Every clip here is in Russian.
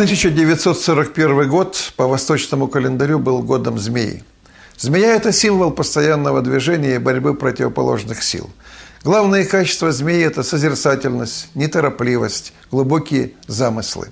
1941 год по восточному календарю был годом змеи. Змея – это символ постоянного движения и борьбы противоположных сил. Главные качества змеи – это созерцательность, неторопливость, глубокие замыслы.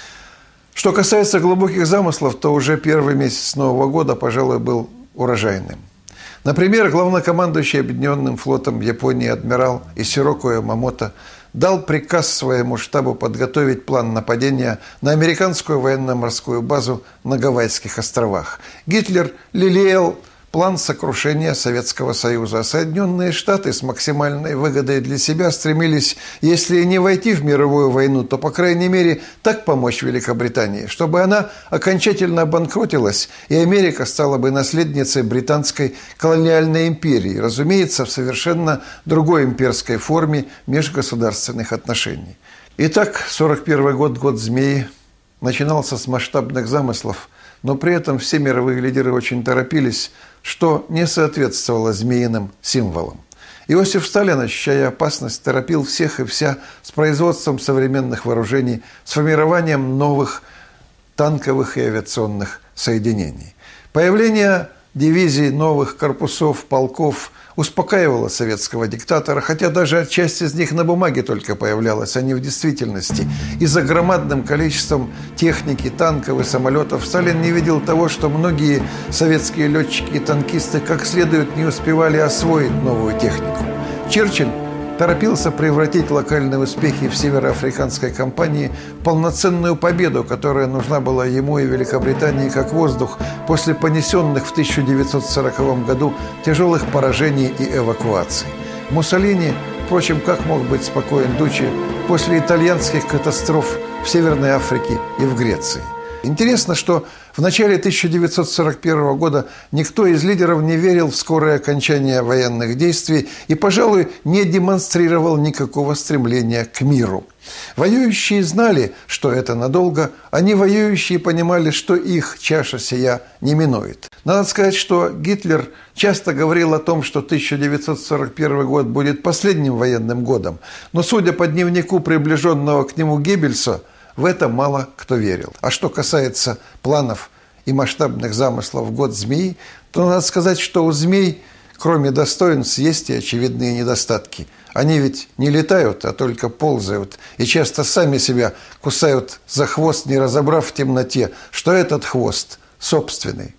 Что касается глубоких замыслов, то уже первый месяц Нового года, пожалуй, был урожайным. Например, главнокомандующий Объединенным флотом Японии адмирал Исироко Ямамото дал приказ своему штабу подготовить план нападения на американскую военно-морскую базу на Гавайских островах. Гитлер лелеял план сокрушения Советского Союза, а Соединенные Штаты с максимальной выгодой для себя стремились, если не войти в мировую войну, то, по крайней мере, так помочь Великобритании, чтобы она окончательно обанкротилась, и Америка стала бы наследницей британской колониальной империи, разумеется, в совершенно другой имперской форме межгосударственных отношений. Итак, 1941 год, год змеи, начинался с масштабных замыслов, но при этом все мировые лидеры очень торопились, что не соответствовало змеиным символам. Иосиф Сталин, ощущая опасность, торопил всех и вся с производством современных вооружений, с формированием новых танковых и авиационных соединений. Появление дивизий, новых корпусов, полков успокаивало советского диктатора, хотя даже часть из них на бумаге только появлялась, а не в действительности. И за громадным количеством техники, танков и самолетов Сталин не видел того, что многие советские летчики и танкисты как следует не успевали освоить новую технику. Черчилль торопился превратить локальные успехи в североафриканской кампании в полноценную победу, которая нужна была ему и Великобритании как воздух после понесенных в 1940 году тяжелых поражений и эвакуаций. Муссолини, впрочем, как мог быть спокоен Дуччи после итальянских катастроф в Северной Африке и в Греции? Интересно, что в начале 1941 года никто из лидеров не верил в скорое окончание военных действий и, пожалуй, не демонстрировал никакого стремления к миру. Воюющие знали, что это надолго, а невоюющие понимали, что их чаша сия не минует. Надо сказать, что Гитлер часто говорил о том, что 1941 год будет последним военным годом, но, судя по дневнику приближенного к нему Геббельса, в это мало кто верил. А что касается планов и масштабных замыслов в год змеи, то надо сказать, что у змей, кроме достоинств, есть и очевидные недостатки. Они ведь не летают, а только ползают, и часто сами себя кусают за хвост, не разобрав в темноте, что этот хвост собственный.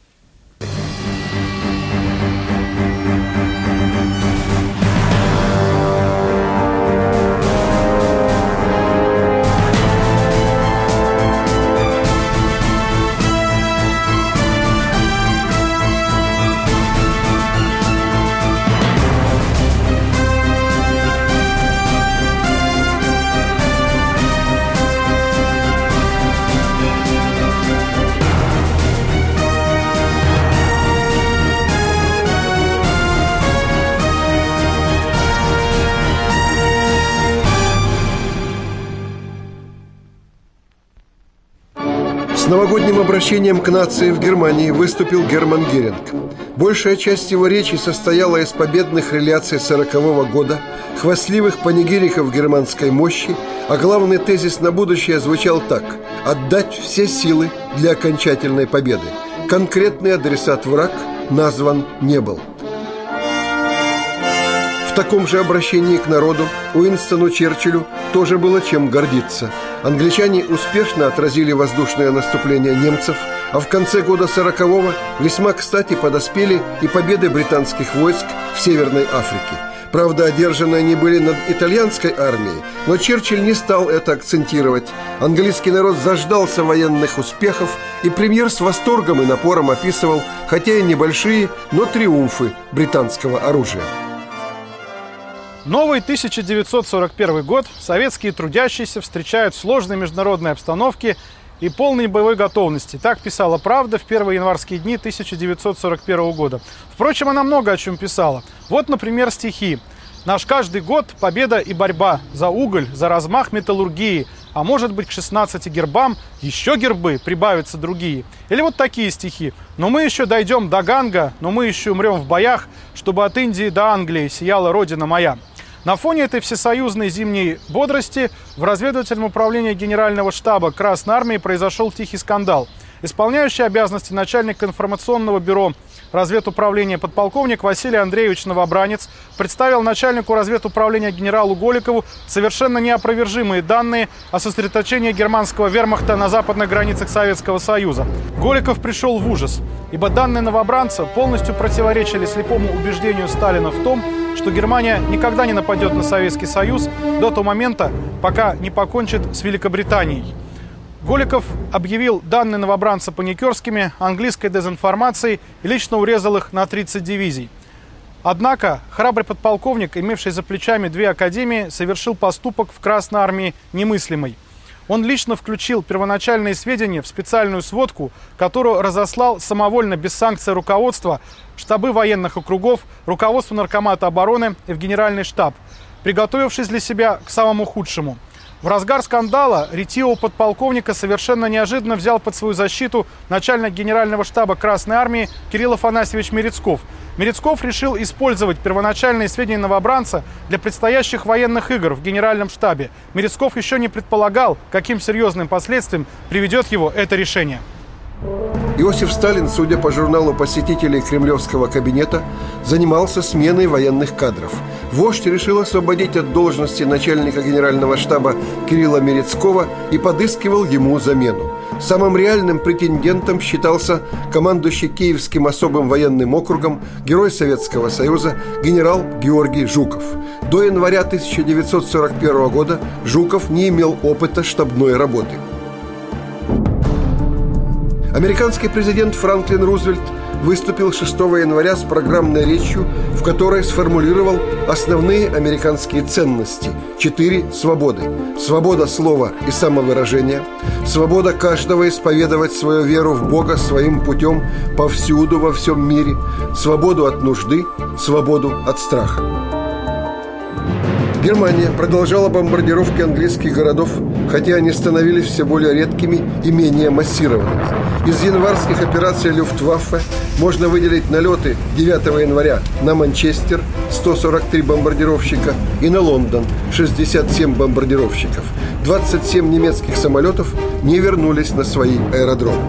С новогодним обращением к нации в Германии выступил Герман Геринг. Большая часть его речи состояла из победных реляций 1940 года, хвастливых панигириков германской мощи, а главный тезис на будущее звучал так: «Отдать все силы для окончательной победы». Конкретный адресат враг назван не был. В таком же обращении к народу Уинстону Черчиллю тоже было чем гордиться. Англичане успешно отразили воздушное наступление немцев, а в конце года 40-го весьма кстати подоспели и победы британских войск в Северной Африке. Правда, одержаны они были над итальянской армией, но Черчилль не стал это акцентировать. Английский народ заждался военных успехов, и премьер с восторгом и напором описывал, хотя и небольшие, но триумфы британского оружия. Новый 1941 год советские трудящиеся встречают в сложной международной обстановке и полной боевой готовности. Так писала «Правда» в первые январские дни 1941 года. Впрочем, она много о чем писала. Вот, например, стихи. «Наш каждый год – победа и борьба за уголь, за размах металлургии, а может быть к 16 гербам еще гербы, прибавятся другие». Или вот такие стихи. «Но мы еще дойдем до Ганга, но мы еще умрем в боях, чтобы от Индии до Англии сияла родина моя». На фоне этой всесоюзной зимней бодрости в разведывательном управлении Генерального штаба Красной Армии произошел тихий скандал. Исполняющий обязанности начальника информационного бюро разведуправления подполковник Василий Андреевич Новобранец представил начальнику разведуправления генералу Голикову совершенно неопровержимые данные о сосредоточении германского вермахта на западных границах Советского Союза. Голиков пришел в ужас, ибо данные новобранца полностью противоречили слепому убеждению Сталина в том, что Германия никогда не нападет на Советский Союз до того момента, пока не покончит с Великобританией. Голиков объявил данные новобранца паникерскими, английской дезинформацией и лично урезал их на 30 дивизий. Однако храбрый подполковник, имевший за плечами 2 академии, совершил поступок в Красной Армии немыслимый. Он лично включил первоначальные сведения в специальную сводку, которую разослал самовольно, без санкций руководства, штабы военных округов, руководству Наркомата обороны и в Генеральный штаб, приготовившись для себя к самому худшему. В разгар скандала ретивого подполковника совершенно неожиданно взял под свою защиту начальник Генерального штаба Красной Армии Кирилл Афанасьевич Мерецков. Мерецков решил использовать первоначальные сведения новобранца для предстоящих военных игр в Генеральном штабе. Мерецков еще не предполагал, каким серьезным последствиям приведет его это решение. Иосиф Сталин, судя по журналу посетителей кремлевского кабинета, занимался сменой военных кадров. Вождь решил освободить от должности начальника генерального штаба Кирилла Мерецкого и подыскивал ему замену. Самым реальным претендентом считался командующий Киевским особым военным округом, герой Советского Союза генерал Георгий Жуков. До января 1941 года Жуков не имел опыта штабной работы. Американский президент Франклин Рузвельт выступил 6 января с программной речью, в которой сформулировал основные американские ценности. 4 свободы. Свобода слова и самовыражения. Свобода каждого исповедовать свою веру в Бога своим путем повсюду во всем мире. Свободу от нужды. Свободу от страха. Германия продолжала бомбардировки английских городов, хотя они становились все более редкими и менее массированными. Из январских операций Люфтваффе можно выделить налеты 9 января на Манчестер, 143 бомбардировщика, и на Лондон, 67 бомбардировщиков. 27 немецких самолетов не вернулись на свои аэродромы.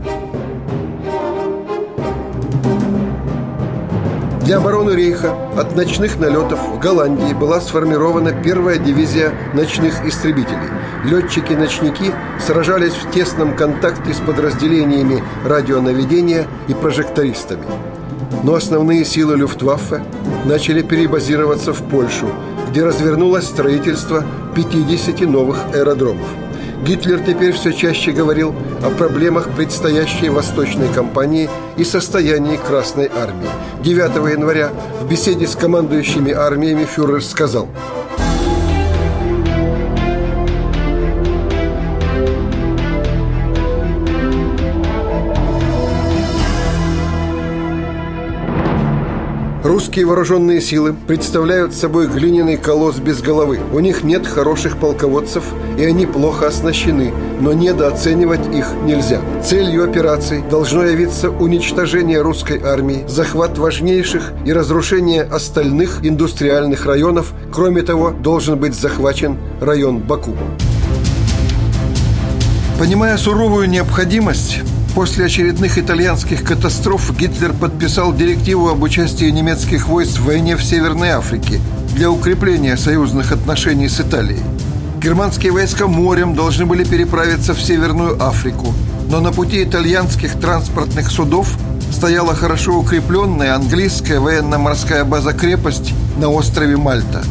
Для обороны Рейха от ночных налетов в Голландии была сформирована 1-я дивизия ночных истребителей. Летчики-ночники сражались в тесном контакте с подразделениями радионаведения и прожектористами. Но основные силы Люфтваффе начали перебазироваться в Польшу, где развернулось строительство 50 новых аэродромов. Гитлер теперь все чаще говорил о проблемах предстоящей Восточной кампании и состоянии Красной армии. 9 января в беседе с командующими армиями фюрер сказал: русские вооруженные силы представляют собой глиняный колосс без головы. У них нет хороших полководцев, и они плохо оснащены, но недооценивать их нельзя. Целью операций должно явиться уничтожение русской армии, захват важнейших и разрушение остальных индустриальных районов. Кроме того, должен быть захвачен район Баку. Понимая суровую необходимость, после очередных итальянских катастроф Гитлер подписал директиву об участии немецких войск в войне в Северной Африке для укрепления союзных отношений с Италией. Германские войска морем должны были переправиться в Северную Африку, но на пути итальянских транспортных судов стояла хорошо укрепленная английская военно-морская база-крепость на острове Мальта.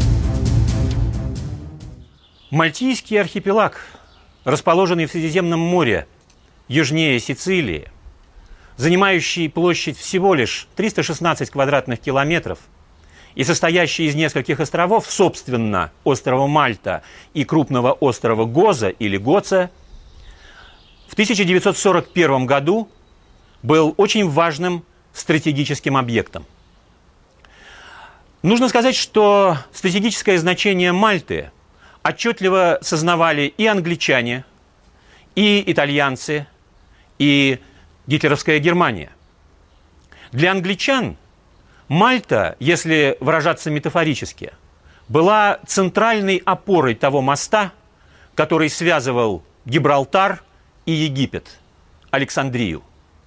Мальтийский архипелаг, расположенный в Средиземном море, южнее Сицилии, занимающий площадь всего лишь 316 квадратных километров и состоящий из нескольких островов, собственно, острова Мальта и крупного острова Гоза или Гоца, в 1941 году был очень важным стратегическим объектом. Нужно сказать, что стратегическое значение Мальты отчетливо сознавали и англичане, и итальянцы, и гитлеровская Германия. Для англичан Мальта, если выражаться метафорически, была центральной опорой того моста, который связывал Гибралтар и Египет, Александрию.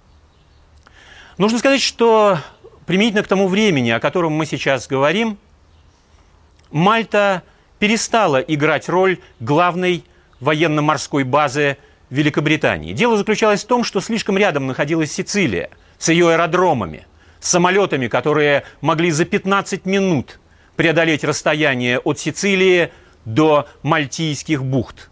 Нужно сказать, что применительно к тому времени, о котором мы сейчас говорим, Мальта перестала играть роль главной военно-морской базы Великобритании. Дело заключалось в том, что слишком рядом находилась Сицилия с ее аэродромами, с самолетами, которые могли за 15 минут преодолеть расстояние от Сицилии до Мальтийских бухт.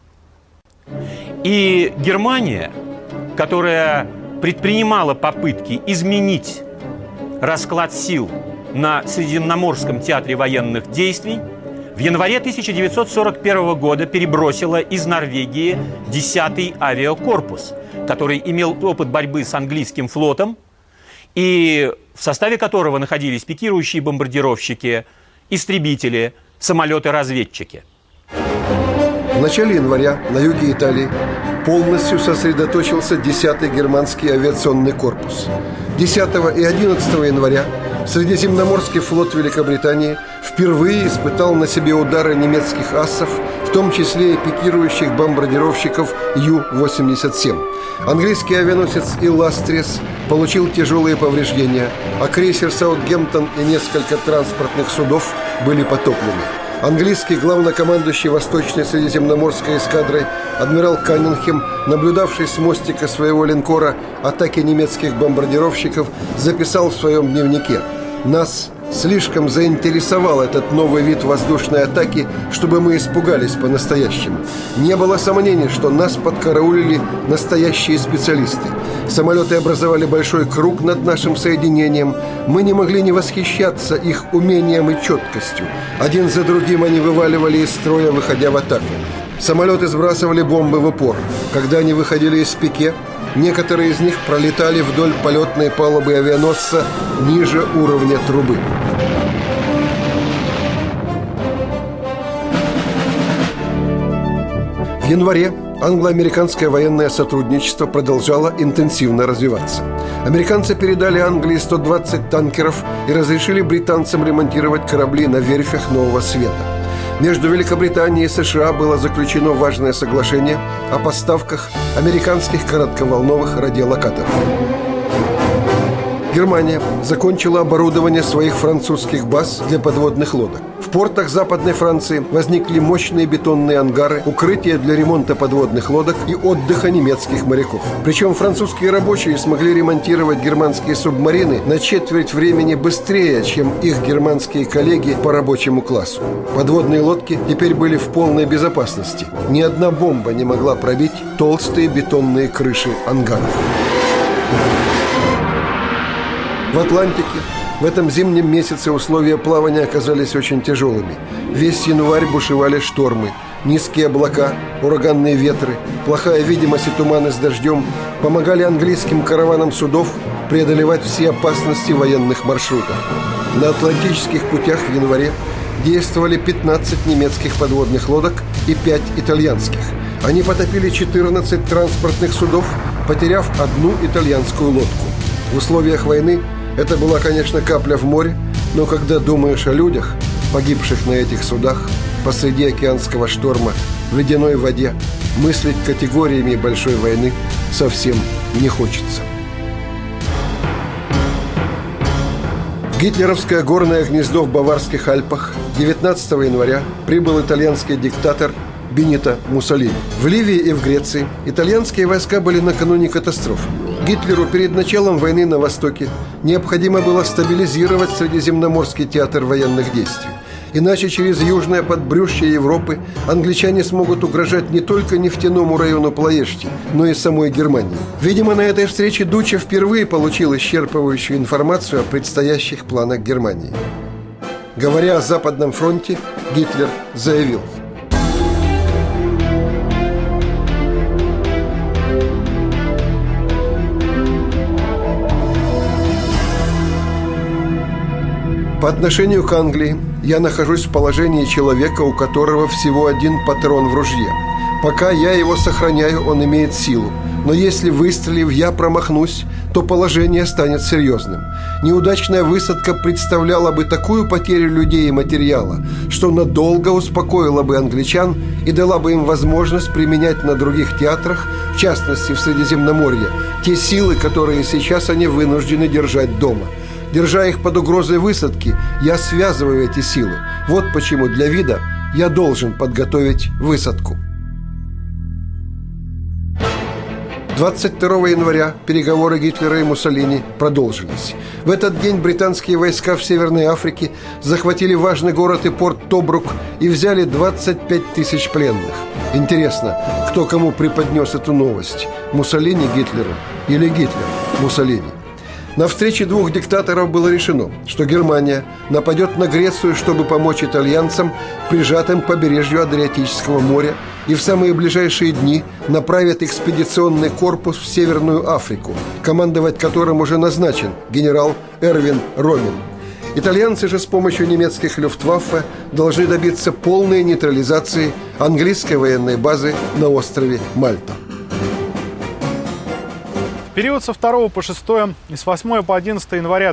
И Германия, которая предпринимала попытки изменить расклад сил на Средиземноморском театре военных действий, в январе 1941 года перебросила из Норвегии 10-й авиакорпус, который имел опыт борьбы с английским флотом, и в составе которого находились пикирующие бомбардировщики, истребители, самолеты-разведчики. В начале января на юге Италии полностью сосредоточился 10-й германский авиационный корпус. 10 и 11 января Средиземноморский флот Великобритании впервые испытал на себе удары немецких ассов, в том числе и пикирующих бомбардировщиков Ю-87. Английский авианосец «Илластриес» получил тяжелые повреждения, а крейсер «Саутгемптон» и несколько транспортных судов были потоплены. Английский главнокомандующий Восточной Средиземноморской эскадрой адмирал Каннингем, наблюдавший с мостика своего линкора атаки немецких бомбардировщиков, записал в своем дневнике: «Нас слишком заинтересовал этот новый вид воздушной атаки, чтобы мы испугались по-настоящему. Не было сомнений, что нас подкараулили настоящие специалисты. Самолеты образовали большой круг над нашим соединением. Мы не могли не восхищаться их умением и четкостью. Один за другим они вываливали из строя, выходя в атаку. Самолеты сбрасывали бомбы в упор. Когда они выходили из пике, некоторые из них пролетали вдоль полетной палубы авианосца ниже уровня трубы». В январе англо-американское военное сотрудничество продолжало интенсивно развиваться. Американцы передали Англии 120 танкеров и разрешили британцам ремонтировать корабли на верфях Нового Света. Между Великобританией и США было заключено важное соглашение о поставках американских коротковолновых радиолокаторов. Германия закончила оборудование своих французских баз для подводных лодок. В портах Западной Франции возникли мощные бетонные ангары, укрытия для ремонта подводных лодок и отдыха немецких моряков. Причем французские рабочие смогли ремонтировать германские субмарины на четверть времени быстрее, чем их германские коллеги по рабочему классу. Подводные лодки теперь были в полной безопасности. Ни одна бомба не могла пробить толстые бетонные крыши ангаров. В Атлантике в этом зимнем месяце условия плавания оказались очень тяжелыми. Весь январь бушевали штормы, низкие облака, ураганные ветры, плохая видимость и туманы с дождем помогали английским караванам судов преодолевать все опасности военных маршрутов. На атлантических путях в январе действовали 15 немецких подводных лодок и 5 итальянских. Они потопили 14 транспортных судов, потеряв одну итальянскую лодку. В условиях войны это была, конечно, капля в море, но когда думаешь о людях, погибших на этих судах, посреди океанского шторма, в ледяной воде, мыслить категориями большой войны совсем не хочется. В гитлеровское горное гнездо в Баварских Альпах 19 января прибыл итальянский диктатор Бенито Муссолини. В Ливии и в Греции итальянские войска были накануне катастрофы. Гитлеру перед началом войны на Востоке необходимо было стабилизировать Средиземноморский театр военных действий. Иначе через южное подбрюшье Европы англичане смогут угрожать не только нефтяному району Плоешти, но и самой Германии. Видимо, на этой встрече Дуччо впервые получил исчерпывающую информацию о предстоящих планах Германии. Говоря о Западном фронте, Гитлер заявил: по отношению к Англии я нахожусь в положении человека, у которого всего один патрон в ружье. Пока я его сохраняю, он имеет силу. Но если, выстрелив, я промахнусь, то положение станет серьезным. Неудачная высадка представляла бы такую потерю людей и материала, что надолго успокоила бы англичан и дала бы им возможность применять на других театрах, в частности в Средиземноморье, те силы, которые сейчас они вынуждены держать дома. Держа их под угрозой высадки, я связываю эти силы. Вот почему для вида я должен подготовить высадку. 22 января переговоры Гитлера и Муссолини продолжились. В этот день британские войска в Северной Африке захватили важный город и порт Тобрук и взяли 25 тысяч пленных. Интересно, кто кому преподнес эту новость? Муссолини Гитлеру или Гитлер Муссолини? На встрече двух диктаторов было решено, что Германия нападет на Грецию, чтобы помочь итальянцам, прижатым к побережью Адриатического моря, и в самые ближайшие дни направит экспедиционный корпус в Северную Африку, командовать которым уже назначен генерал Эрвин Роммель. Итальянцы же с помощью немецких люфтваффе должны добиться полной нейтрализации английской военной базы на острове Мальта. В период со 2 по 6 и с 8 по 11 января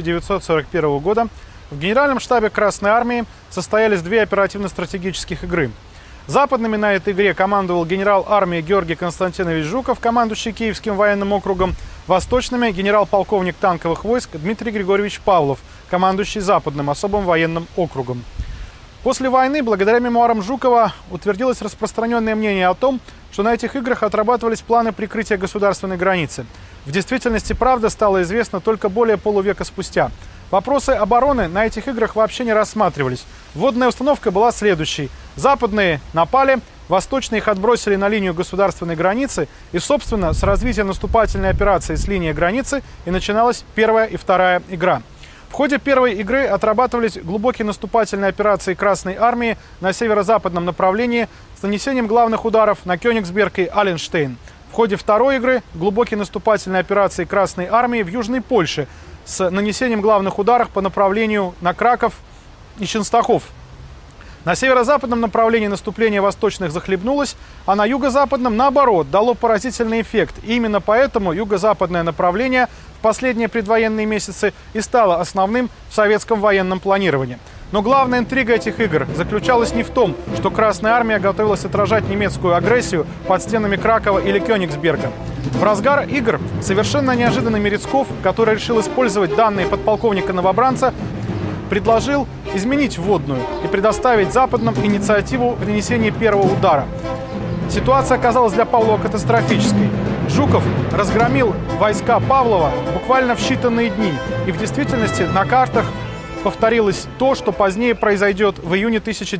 1941 года в Генеральном штабе Красной Армии состоялись две оперативно-стратегических игры. Западными на этой игре командовал генерал армии Георгий Константинович Жуков, командующий Киевским военным округом. Восточными – генерал-полковник танковых войск Дмитрий Григорьевич Павлов, командующий Западным особым военным округом. После войны, благодаря мемуарам Жукова, утвердилось распространенное мнение о том, что на этих играх отрабатывались планы прикрытия государственной границы. В действительности правда стала известна только более полувека спустя. Вопросы обороны на этих играх вообще не рассматривались. Вводная установка была следующей. Западные напали, восточные их отбросили на линию государственной границы, и, собственно, с развития наступательной операции с линии границы и начиналась первая и вторая игра. В ходе первой игры отрабатывались глубокие наступательные операции Красной Армии на северо-западном направлении с нанесением главных ударов на Кёнигсберг и Аленштейн. В ходе второй игры глубокие наступательные операции Красной Армии в Южной Польше с нанесением главных ударов по направлению на Краков и Ченстахов. На северо-западном направлении наступление восточных захлебнулось, а на юго-западном, наоборот, дало поразительный эффект. И именно поэтому юго-западное направление в последние предвоенные месяцы и стало основным в советском военном планировании. Но главная интрига этих игр заключалась не в том, что Красная Армия готовилась отражать немецкую агрессию под стенами Кракова или Кёнигсберга. В разгар игр совершенно неожиданно Мерецков, который решил использовать данные подполковника-новобранца, предложил изменить вводную и предоставить западным инициативу в нанесении первого удара. Ситуация оказалась для Павлова катастрофической. Жуков разгромил войска Павлова буквально в считанные дни. И в действительности на картах повторилось то, что позднее произойдет в июне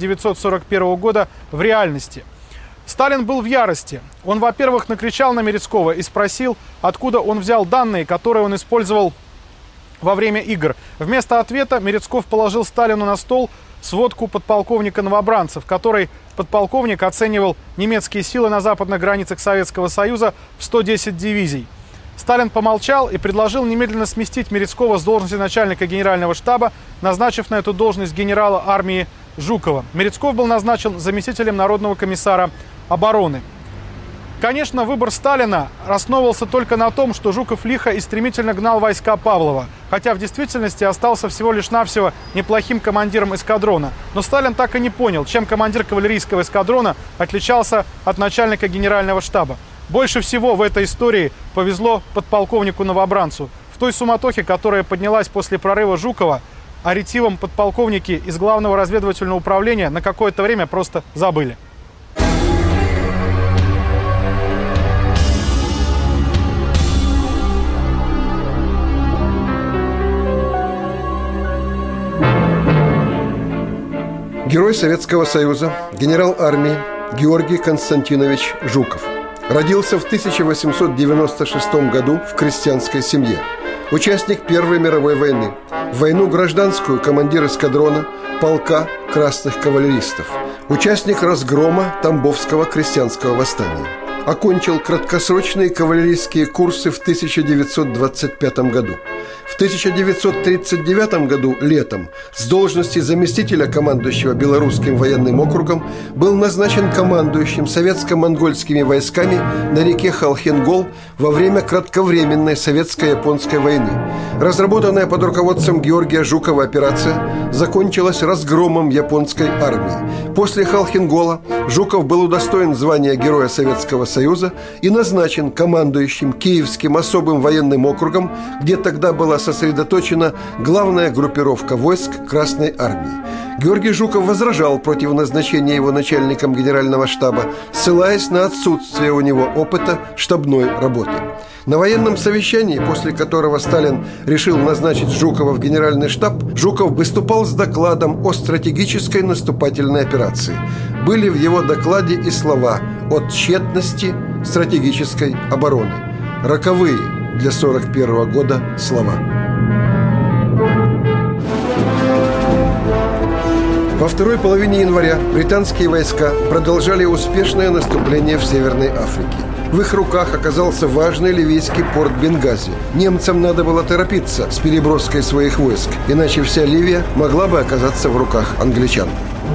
1941 года в реальности. Сталин был в ярости. Он, во-первых, накричал на Мерецкого и спросил, откуда он взял данные, которые он использовал во время игр. Вместо ответа Мерецков положил Сталину на стол сводку подполковника Новобранца, в которой подполковник оценивал немецкие силы на западных границах Советского Союза в 110 дивизий. Сталин помолчал и предложил немедленно сместить Мерецкого с должности начальника генерального штаба, назначив на эту должность генерала армии Жукова. Мерецков был назначен заместителем Народного комиссара обороны. Конечно, выбор Сталина основывался только на том, что Жуков лихо и стремительно гнал войска Павлова, хотя в действительности остался всего лишь навсего неплохим командиром эскадрона. Но Сталин так и не понял, чем командир кавалерийского эскадрона отличался от начальника генерального штаба. Больше всего в этой истории повезло подполковнику-новобранцу. В той суматохе, которая поднялась после прорыва Жукова, о ретивом подполковнике из Главного разведывательного управления на какое-то время просто забыли. Герой Советского Союза, генерал армии Георгий Константинович Жуков. Родился в 1896 году в крестьянской семье. Участник Первой мировой войны. В войну гражданскую командир эскадрона полка красных кавалеристов. Участник разгрома Тамбовского крестьянского восстания. Окончил краткосрочные кавалерийские курсы в 1925 году. В 1939 году летом с должности заместителя командующего Белорусским военным округом был назначен командующим советско-монгольскими войсками на реке Халхин-Гол во время кратковременной советско-японской войны. Разработанная под руководством Георгия Жукова операция закончилась разгромом японской армии. После Халхин-Гола Жуков был удостоен звания Героя Советского Союза и назначен командующим Киевским особым военным округом, где тогда была сосредоточена главная группировка войск Красной Армии. Георгий Жуков возражал против назначения его начальником генерального штаба, ссылаясь на отсутствие у него опыта штабной работы. На военном совещании, после которого Сталин решил назначить Жукова в генеральный штаб, Жуков выступал с докладом о стратегической наступательной операции. Были в его докладе и слова о тщетности стратегической обороны. Роковые для 1941 года слова. Во второй половине января британские войска продолжали успешное наступление в Северной Африке. В их руках оказался важный ливийский порт Бенгази. Немцам надо было торопиться с переброской своих войск, иначе вся Ливия могла бы оказаться в руках англичан.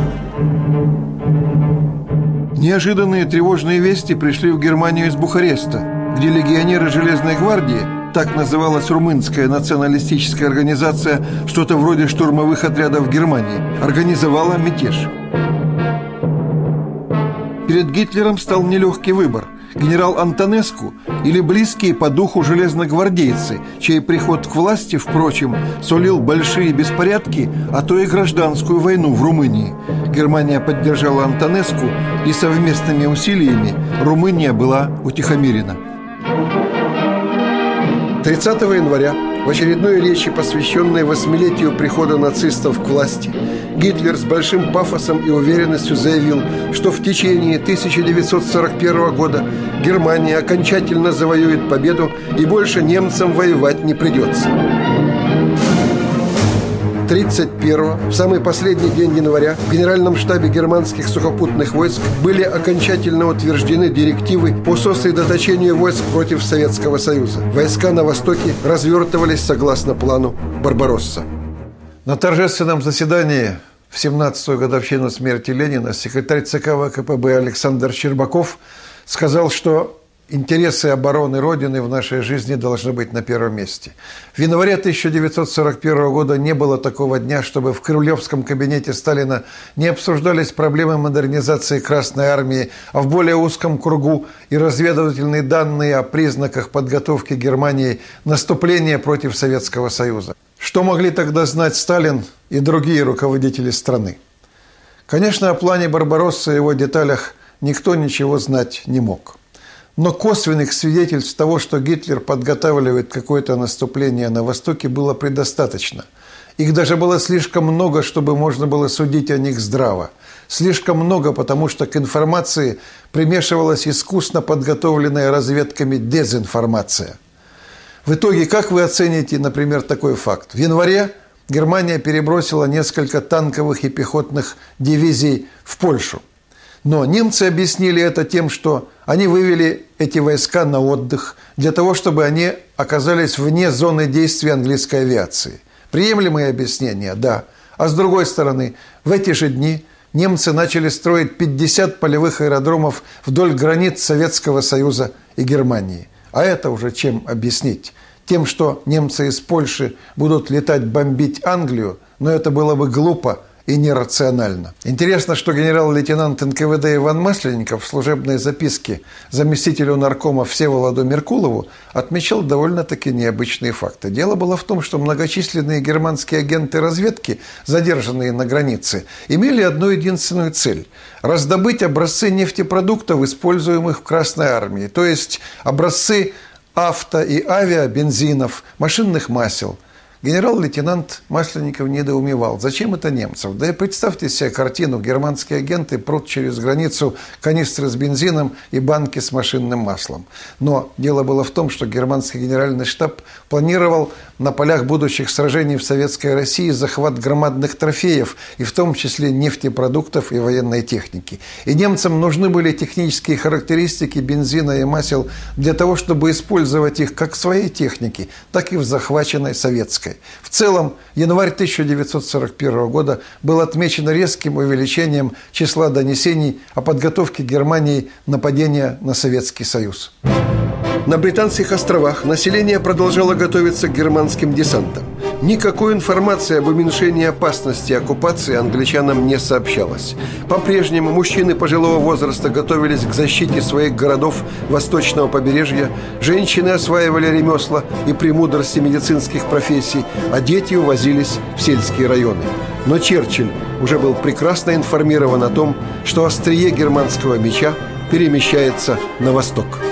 Неожиданные тревожные вести пришли в Германию из Бухареста, где легионеры Железной гвардии, так называлась румынская националистическая организация, что-то вроде штурмовых отрядов Германии, организовала мятеж. Перед Гитлером стал нелегкий выбор – генерал Антонеску или близкие по духу железногвардейцы, чей приход к власти, впрочем, сулил большие беспорядки, а то и гражданскую войну в Румынии. Германия поддержала Антонеску, и совместными усилиями Румыния была утихомирена. 30 января в очередной речи, посвященной 8-летию прихода нацистов к власти, Гитлер с большим пафосом и уверенностью заявил, что в течение 1941 года Германия окончательно завоюет победу и больше немцам воевать не придется. 31-го, в самый последний день января, в Генеральном штабе германских сухопутных войск были окончательно утверждены директивы по сосредоточению войск против Советского Союза. Войска на Востоке развертывались согласно плану «Барбаросса». На торжественном заседании в 17-ю годовщину смерти Ленина секретарь ЦК ВКПБ Александр Щербаков сказал, что интересы обороны Родины в нашей жизни должны быть на первом месте. В январе 1941 года не было такого дня, чтобы в кремлевском кабинете Сталина не обсуждались проблемы модернизации Красной Армии, а в более узком кругу и разведывательные данные о признаках подготовки Германии наступления против Советского Союза. Что могли тогда знать Сталин и другие руководители страны? Конечно, о плане Барбароссы и его деталях никто ничего знать не мог. Но косвенных свидетельств того, что Гитлер подготавливает какое-то наступление на Востоке, было предостаточно. Их даже было слишком много, чтобы можно было судить о них здраво. Слишком много, потому что к информации примешивалась искусно подготовленная разведками дезинформация. В итоге, как вы оцените, например, такой факт? В январе Германия перебросила несколько танковых и пехотных дивизий в Польшу. Но немцы объяснили это тем, что они вывели эти войска на отдых для того, чтобы они оказались вне зоны действия английской авиации. Приемлемые объяснения, да. А с другой стороны, в эти же дни немцы начали строить 50 полевых аэродромов вдоль границ Советского Союза и Германии. А это уже чем объяснить? Тем, что немцы из Польши будут летать бомбить Англию, но это было бы глупо и нерационально. Интересно, что генерал-лейтенант НКВД Иван Масленников в служебной записке заместителю наркома Всеволоду Меркулову отмечал довольно-таки необычные факты. Дело было в том, что многочисленные германские агенты разведки, задержанные на границе, имели одну единственную цель – раздобыть образцы нефтепродуктов, используемых в Красной Армии, то есть образцы авто и авиабензинов, машинных масел. Генерал-лейтенант Масленников недоумевал, зачем это немцев? Да и представьте себе картину: германские агенты прут через границу канистры с бензином и банки с машинным маслом. Но дело было в том, что германский генеральный штаб планировал на полях будущих сражений в Советской России захват громадных трофеев, и в том числе нефтепродуктов и военной техники. И немцам нужны были технические характеристики бензина и масел для того, чтобы использовать их как в своей технике, так и в захваченной советской. В целом, январь 1941 года был отмечен резким увеличением числа донесений о подготовке Германии нападения на Советский Союз. На Британских островах население продолжало готовиться к германским десантам. Никакой информации об уменьшении опасности оккупации англичанам не сообщалось. По-прежнему мужчины пожилого возраста готовились к защите своих городов восточного побережья, женщины осваивали ремесла и премудрости медицинских профессий, а дети увозились в сельские районы. Но Черчилль уже был прекрасно информирован о том, что острие германского меча перемещается на восток.